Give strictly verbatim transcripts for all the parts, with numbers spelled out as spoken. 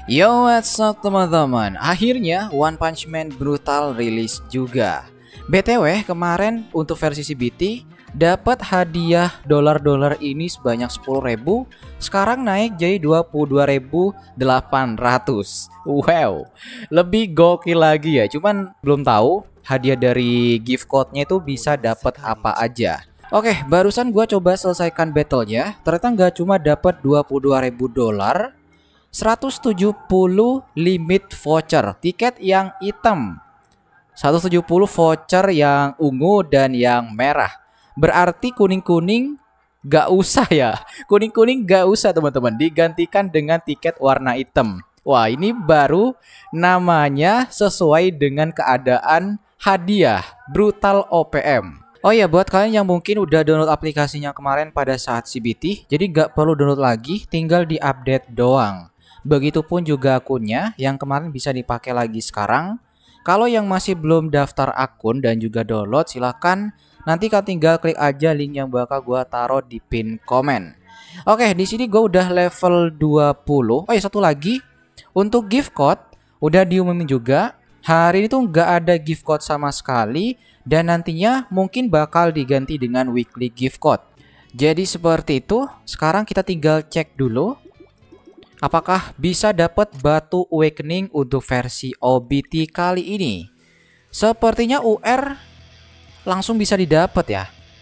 Yo, what's up teman-teman? Akhirnya One Punch Man Brutal rilis juga. B T W kemarin untuk versi C B T dapat hadiah dolar-dolar ini sebanyak sepuluh ribu. Sekarang naik jadi dua puluh dua ribu delapan ratus. Wow, lebih gokil lagi ya. Cuman belum tahu hadiah dari gift code-nya itu bisa dapat apa aja. Oke, barusan gua coba selesaikan battle-nya. Ternyata nggak cuma dapat dua puluh dua ribu dolar, seratus tujuh puluh limit voucher, tiket yang hitam, seratus tujuh puluh voucher yang ungu dan yang merah. Berarti kuning-kuning gak usah ya. Kuning-kuning gak usah teman-teman, digantikan dengan tiket warna hitam. Wah, ini baru namanya sesuai dengan keadaan hadiah Brutal O P M. Oh ya, buat kalian yang mungkin udah download aplikasinya kemarin pada saat C B T, jadi gak perlu download lagi, tinggal di-update doang. Begitupun juga akunnya yang kemarin bisa dipakai lagi sekarang. Kalau yang masih belum daftar akun dan juga download, silahkan nanti kalian tinggal klik aja link yang bakal gua taruh di pin komen. Oke, di sini gua udah level dua puluh. Oh ya, satu lagi untuk gift code udah diumumin juga. Hari ini tuh nggak ada gift code sama sekali dan nantinya mungkin bakal diganti dengan weekly gift code. Jadi seperti itu. Sekarang kita tinggal cek dulu apakah bisa dapat batu awakening untuk versi O B T kali ini. Sepertinya U R langsung bisa didapat ya.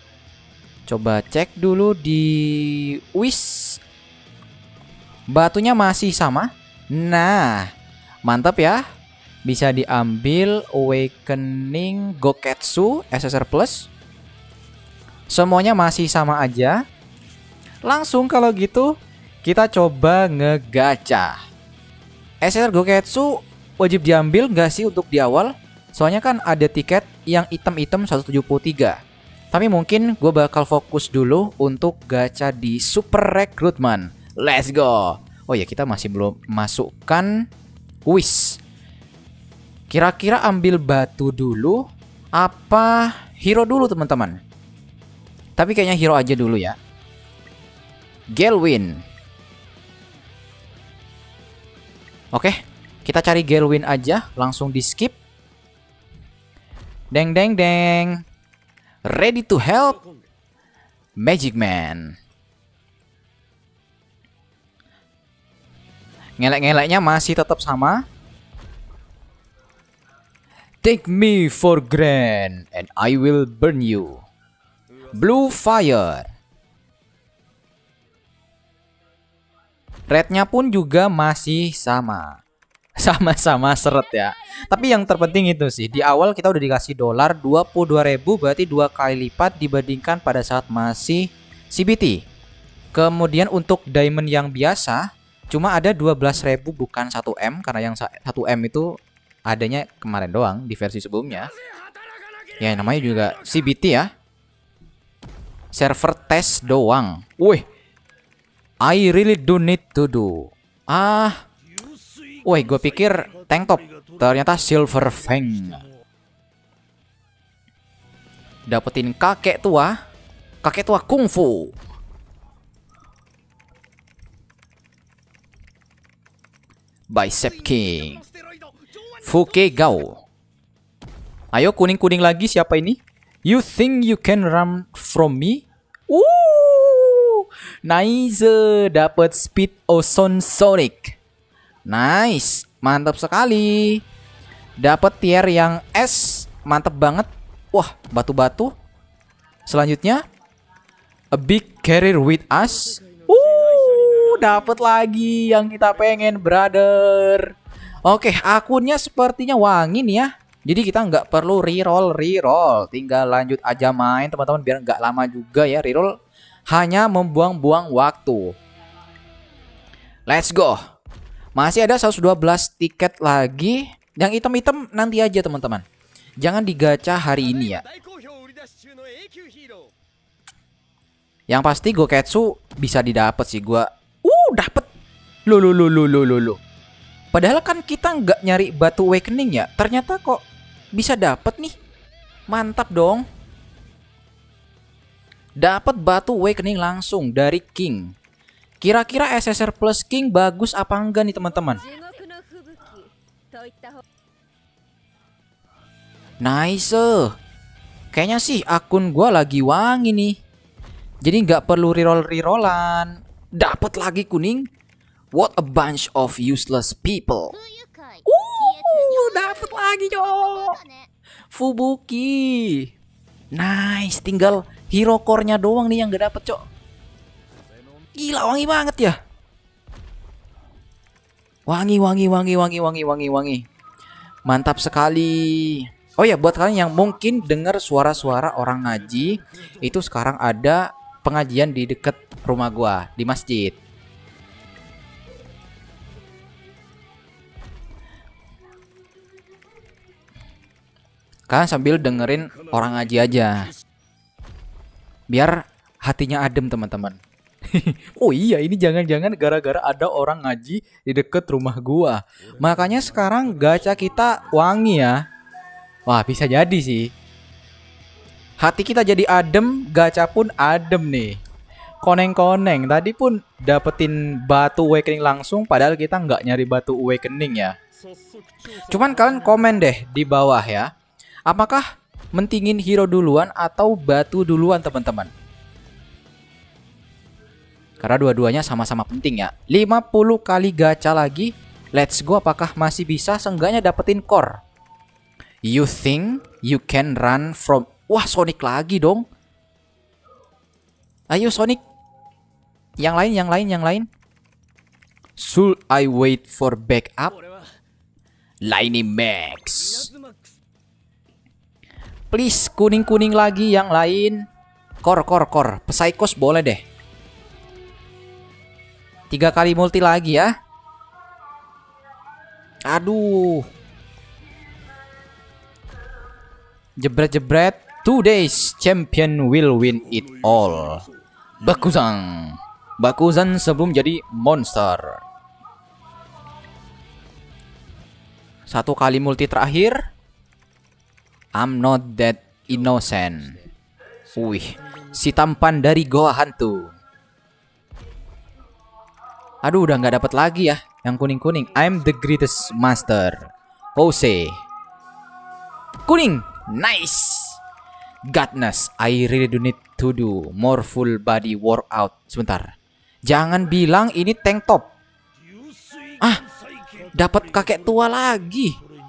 Coba cek dulu di Wish. Batunya masih sama. Nah, mantap ya. Bisa diambil awakening Goketsu S S R Plus. Semuanya masih sama aja. Langsung kalau gitu kita coba ngegacha. S S R Goketsu wajib diambil nggak sih untuk di awal? Soalnya kan ada tiket yang item-item seratus tujuh puluh tiga. Tapi mungkin gue bakal fokus dulu untuk gacha di Super Recruitment. Let's go. Oh ya, kita masih belum masukkan Wish. Kira-kira ambil batu dulu apa hero dulu teman-teman? Tapi kayaknya hero aja dulu ya. Gelwin. Oke, kita cari Gelwin aja, langsung di skip. Deng deng deng. Ready to help. Magic Man. Ngelek-ngeleknya masih tetap sama. Take me for granted and I will burn you. Blue fire. Rednya pun juga masih sama. Sama-sama seret ya. Tapi yang terpenting itu sih, di awal kita udah dikasih dolar dua puluh dua ribu, berarti dua kali lipat dibandingkan pada saat masih C B T. Kemudian untuk diamond yang biasa cuma ada dua belas ribu bukan satu M, karena yang satu M itu adanya kemarin doang di versi sebelumnya. Ya namanya juga C B T ya. Server test doang. Wih, I really don't need to do. Ah, woi, gue pikir tank top, ternyata Silver Fang. Dapetin kakek tua, kakek tua kungfu. Bicep King, Fukegao. Ayo kuning-kuning lagi, siapa ini? You think you can run from me? Uh, nice, dapat speed ozone sonic. Nice, mantap sekali. Dapat tier yang S, mantap banget. Wah, batu-batu. Selanjutnya, a big carrier with us. Uh, dapat lagi yang kita pengen, brother. Oke, akunnya sepertinya wangi nih ya. Jadi kita nggak perlu reroll reroll, tinggal lanjut aja main teman-teman, biar nggak lama juga ya reroll. Hanya membuang-buang waktu. Let's go. Masih ada seratus dua belas tiket lagi. Yang item-item nanti aja teman-teman. Jangan digacha hari ini ya. Yang pasti Goketsu bisa didapat sih gua. Uh, dapet. Lo lo lo lo lo lo. Padahal kan kita nggak nyari batu awakening ya. Ternyata kok bisa dapet nih. Mantap dong. Dapat batu awakening langsung dari King. Kira-kira S S R Plus King bagus apa enggak nih teman-teman? Nice. Kayaknya sih akun gua lagi wangi nih. Jadi nggak perlu reroll rerollan. Dapat lagi kuning. What a bunch of useless people. Uh, dapat lagi yo. Fubuki. Nice, tinggal hero core-nya doang nih yang gak dapet, cok. Gila, wangi banget ya. Wangi, wangi, wangi, wangi, wangi, wangi, wangi. Mantap sekali. Oh ya, buat kalian yang mungkin dengar suara-suara orang ngaji, itu sekarang ada pengajian di deket rumah gua, di masjid. Kalian sambil dengerin orang ngaji aja, biar hatinya adem, teman-teman. Oh iya, ini jangan-jangan gara-gara ada orang ngaji di deket rumah gua. Makanya sekarang gacha kita wangi ya. Wah, bisa jadi sih. Hati kita jadi adem, gacha pun adem nih. Koneng-koneng. Tadi pun dapetin batu awakening langsung, padahal kita nggak nyari batu awakening ya. Cuman kalian komen deh di bawah ya. Apakah mentingin hero duluan atau batu duluan, teman-teman? Karena dua-duanya sama-sama penting ya. lima puluh kali gacha lagi. Let's go, apakah masih bisa seenggaknya dapetin core? You think you can run from... Wah, Sonic lagi dong. Ayo Sonic. Yang lain, yang lain, yang lain. Should I wait for backup? Lightning Max. Please, kuning-kuning lagi yang lain. Core, core, core. Psychos boleh deh. Tiga kali multi lagi ya. Aduh. Jebret-jebret. Today's champion will win it all. Bakuzan. Bakuzan sebelum jadi monster. Satu kali multi terakhir. I'm not that innocent. Wih, si tampan dari goa hantu. Aduh, udah nggak dapat lagi ya yang kuning-kuning. I'm the greatest master. Jose. Kuning. Nice. Godness, I really do need to do more full body workout. Sebentar. Jangan bilang ini tank top. Ah, dapat kakek tua lagi.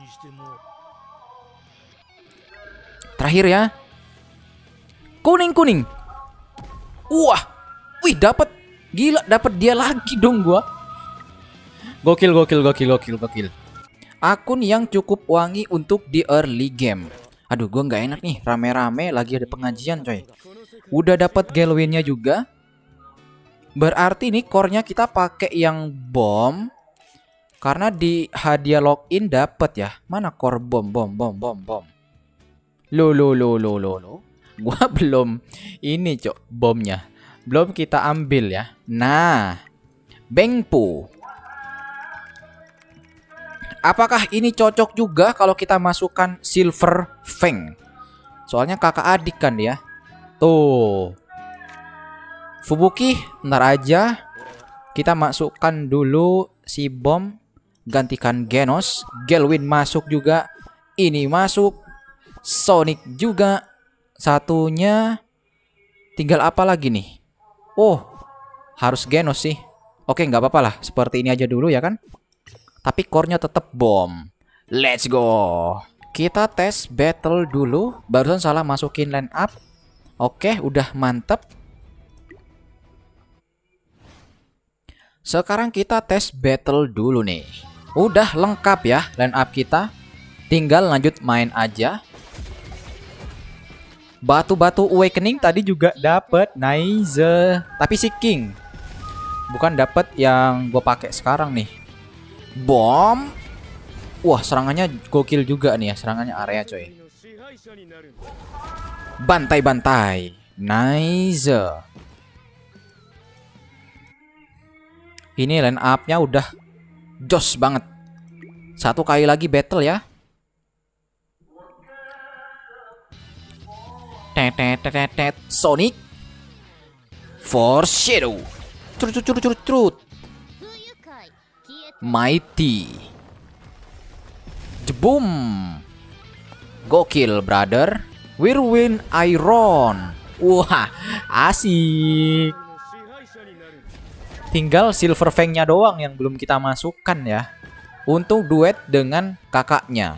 Terakhir ya. Kuning-kuning. Wah. Wih, dapat. Gila, dapat dia lagi dong gua. Gokil, gokil, gokil, gokil, gokil. Akun yang cukup wangi untuk di early game. Aduh, gua nggak enak nih, rame-rame lagi ada pengajian, coy. Udah dapat Galwin-nya juga. Berarti nih core-nya kita pakai yang bom. Karena di hadiah login dapat ya. Mana core bom, bom, bom, bom, bom. Lo, lo, lo, lo, lo, lo. Gua belum ini, cok, bomnya. Belum kita ambil ya. Nah, Bengpu. Apakah ini cocok juga kalau kita masukkan Silver Fang? Soalnya kakak adik kan ya. Tuh. Fubuki, ntar aja. Kita masukkan dulu si bom. Gantikan Genos. Galwin masuk juga. Ini masuk. Sonic juga. Satunya. Tinggal apa lagi nih? Oh, harus Genos sih. Oke, nggak apa-apa lah. Seperti ini aja dulu ya kan. Tapi core-nya tetap bom. Let's go. Kita tes battle dulu. Barusan salah masukin line up. Oke, udah mantep. Sekarang kita tes battle dulu nih. Udah lengkap ya line up kita. Tinggal lanjut main aja. Batu-batu awakening tadi juga dapet. Nice. Tapi si King. Bukan dapet yang gue pakai sekarang nih. Bom. Wah, serangannya gokil juga nih ya. Serangannya area coy. Bantai-bantai. Nice. Ini line up-nya udah jos banget. Satu kali lagi battle ya. Tetetetet. Sonic. Force Shadow. Curut curut curut curut. Mighty. Boom. Gokil, brother. Whirlwind Iron. Wah, asik. Tinggal Silver Fang-nya doang yang belum kita masukkan ya. Untuk duet dengan kakaknya.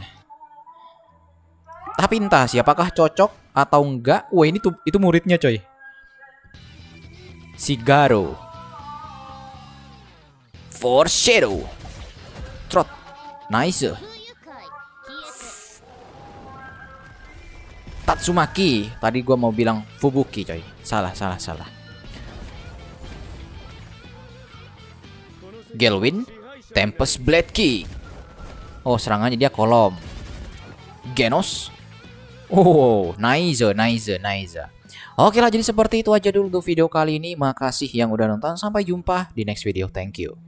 Tapi entah siapakah cocok atau enggak. Wah, ini tuh itu muridnya, coy. Sigaro. Foreshadow. Trot. Nice. Tatsumaki. Tadi gua mau bilang Fubuki, coy. Salah, salah, salah. Gelwin, Tempest Blade Kick. Oh, serangannya dia kolom. Genos. Oh, nice, nice, nice. Oke lah, jadi seperti itu aja dulu untuk video kali ini. Makasih yang udah nonton. Sampai jumpa di next video. Thank you.